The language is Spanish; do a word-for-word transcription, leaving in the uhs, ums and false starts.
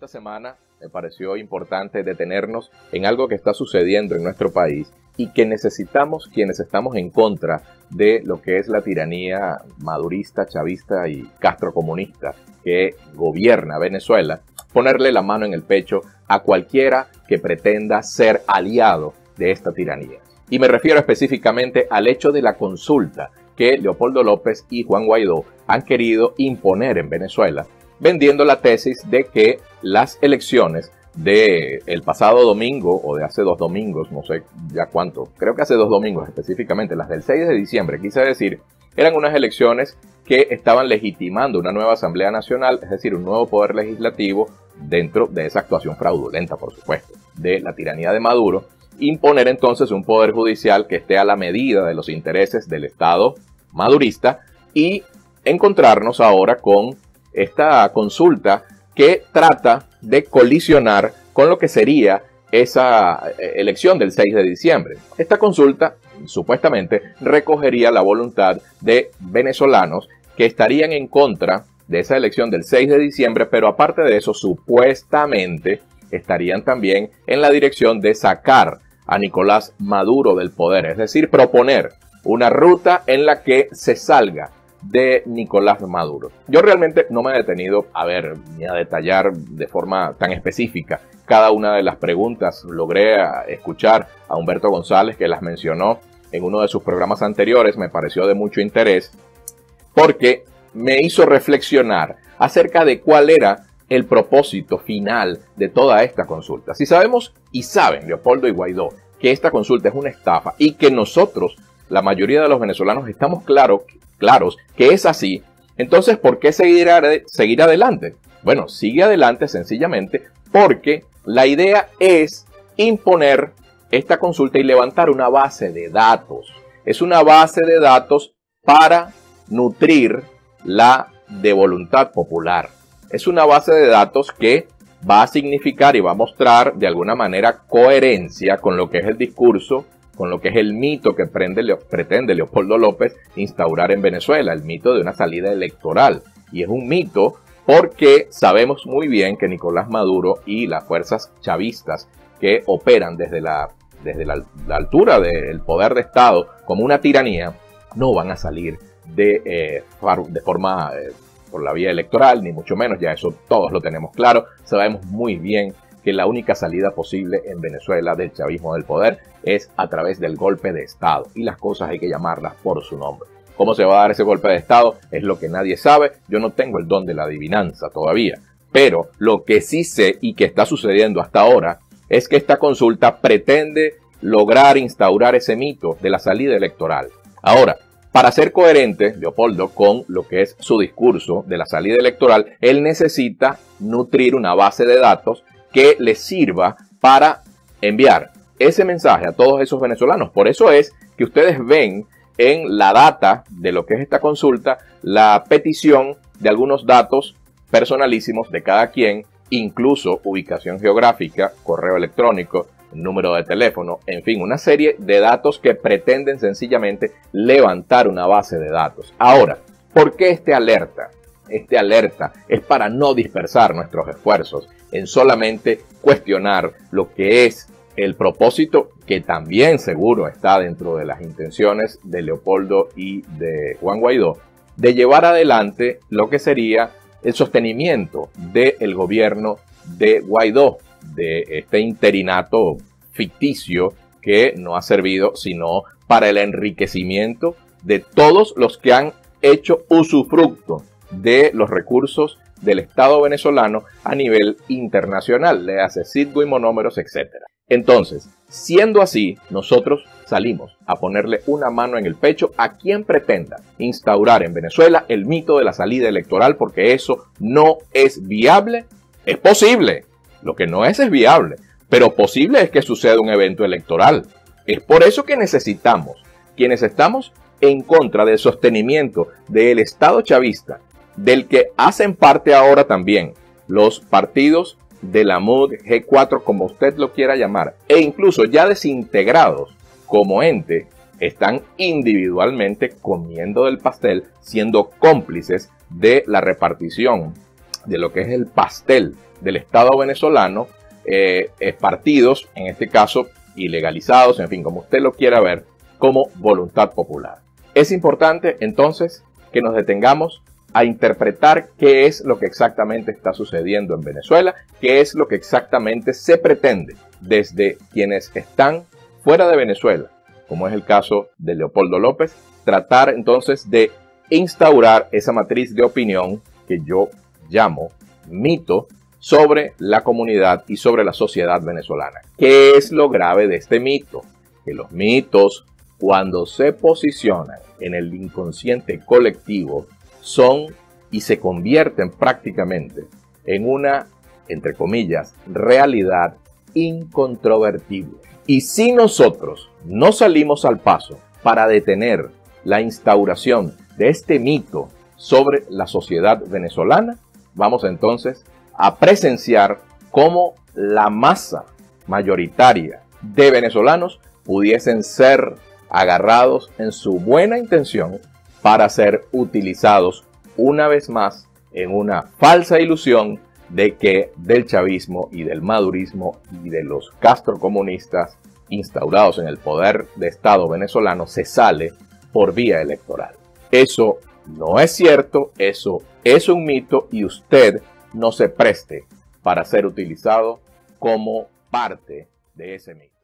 esta semana me pareció importante detenernos en algo que está sucediendo en nuestro país y que necesitamos quienes estamos en contra de lo que es la tiranía madurista, chavista y castrocomunista que gobierna Venezuela, ponerle la mano en el pecho a cualquiera que pretenda ser aliado de esta tiranía. Y me refiero específicamente al hecho de la consulta que Leopoldo López y Juan Guaidó han querido imponer en Venezuela, vendiendo la tesis de que las elecciones del pasado domingo o de hace dos domingos, no sé ya cuánto, creo que hace dos domingos específicamente, las del seis de diciembre, quise decir, eran unas elecciones que estaban legitimando una nueva Asamblea Nacional, es decir, un nuevo poder legislativo dentro de esa actuación fraudulenta, por supuesto, de la tiranía de Maduro, imponer entonces un poder judicial que esté a la medida de los intereses del Estado madurista y encontrarnos ahora con esta consulta que trata de colisionar con lo que sería esa elección del seis de diciembre. Esta consulta, supuestamente, recogería la voluntad de venezolanos que estarían en contra de esa elección del seis de diciembre, pero aparte de eso, supuestamente, estarían también en la dirección de sacar a Nicolás Maduro del poder, es decir, proponer una ruta en la que se salga de Nicolás Maduro. Yo realmente no me he detenido a ver ni a detallar de forma tan específica cada una de las preguntas. Logré escuchar a Humberto González, que las mencionó en uno de sus programas anteriores. Me pareció de mucho interés porque me hizo reflexionar acerca de cuál era el propósito final de toda esta consulta. Si sabemos y saben Leopoldo y Guaidó que esta consulta es una estafa y que nosotros, la mayoría de los venezolanos, estamos claros claros que es así, entonces ¿por qué seguir, seguir adelante? Bueno, sigue adelante sencillamente porque la idea es imponer esta consulta y levantar una base de datos. Es una base de datos para nutrir la de voluntad popular. Es una base de datos que va a significar y va a mostrar de alguna manera coherencia con lo que es el discurso, con lo que es el mito que prende, pretende Leopoldo López instaurar en Venezuela, el mito de una salida electoral. Y es un mito porque sabemos muy bien que Nicolás Maduro y las fuerzas chavistas que operan desde la, desde la, la altura del poder de Estado como una tiranía, no van a salir de, eh, de forma eh, por la vía electoral, ni mucho menos, ya eso todos lo tenemos claro. Sabemos muy bien que la única salida posible en Venezuela del chavismo del poder es a través del golpe de Estado. Y las cosas hay que llamarlas por su nombre. ¿Cómo se va a dar ese golpe de Estado? Es lo que nadie sabe. Yo no tengo el don de la adivinanza todavía. Pero lo que sí sé y que está sucediendo hasta ahora es que esta consulta pretende lograr instaurar ese mito de la salida electoral. Ahora, para ser coherente, Leopoldo, con lo que es su discurso de la salida electoral, él necesita nutrir una base de datos que les sirva para enviar ese mensaje a todos esos venezolanos. Por eso es que ustedes ven en la data de lo que es esta consulta la petición de algunos datos personalísimos de cada quien, incluso ubicación geográfica, correo electrónico, número de teléfono, en fin, una serie de datos que pretenden sencillamente levantar una base de datos. Ahora, ¿por qué este alerta? Este alerta es para no dispersar nuestros esfuerzos en solamente cuestionar lo que es el propósito, que también seguro está dentro de las intenciones de Leopoldo y de Juan Guaidó, de llevar adelante lo que sería el sostenimiento del gobierno de Guaidó, de este interinato ficticio que no ha servido sino para el enriquecimiento de todos los que han hecho usufructo de los recursos del Estado venezolano a nivel internacional, le hace Citgo y monómeros, etcétera. Entonces, siendo así, nosotros salimos a ponerle una mano en el pecho a quien pretenda instaurar en Venezuela el mito de la salida electoral, porque eso no es viable. Es posible, lo que no es es viable, pero posible es que suceda un evento electoral. Es por eso que necesitamos, quienes estamos en contra del sostenimiento del Estado chavista, del que hacen parte ahora también los partidos de la M U D, G cuatro, como usted lo quiera llamar, e incluso ya desintegrados como ente, están individualmente comiendo del pastel, siendo cómplices de la repartición de lo que es el pastel del Estado venezolano, eh, eh, partidos, en este caso ilegalizados, en fin, como usted lo quiera ver, como voluntad popular. Es importante entonces que nos detengamos a interpretar qué es lo que exactamente está sucediendo en Venezuela, qué es lo que exactamente se pretende desde quienes están fuera de Venezuela, como es el caso de Leopoldo López, tratar entonces de instaurar esa matriz de opinión que yo llamo mito sobre la comunidad y sobre la sociedad venezolana. ¿Qué es lo grave de este mito? Que los mitos, cuando se posicionan en el inconsciente colectivo, son y se convierten prácticamente en una, entre comillas, realidad incontrovertible. Y si nosotros no salimos al paso para detener la instauración de este mito sobre la sociedad venezolana, vamos entonces a presenciar cómo la masa mayoritaria de venezolanos pudiesen ser agarrados en su buena intención para ser utilizados una vez más en una falsa ilusión de que del chavismo y del madurismo y de los castrocomunistas instaurados en el poder de Estado venezolano se sale por vía electoral. Eso no es cierto, eso es un mito y usted no se preste para ser utilizado como parte de ese mito.